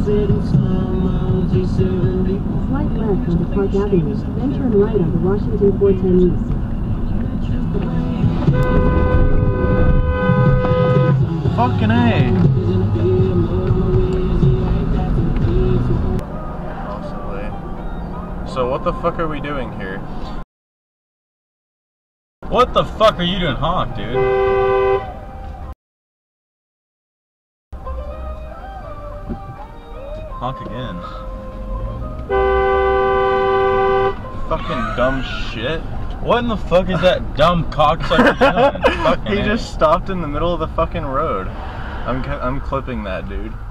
Slight left onto Park Avenue, then turn right onto Washington 410 East. Fucking A! Possibly. So what the fuck are we doing here? What the fuck are you doing? Honk, dude. Honk again. Fucking dumb shit. What in the fuck is that dumb cocksucker doing? He just stopped in the middle of the fucking road. I'm clipping that, dude.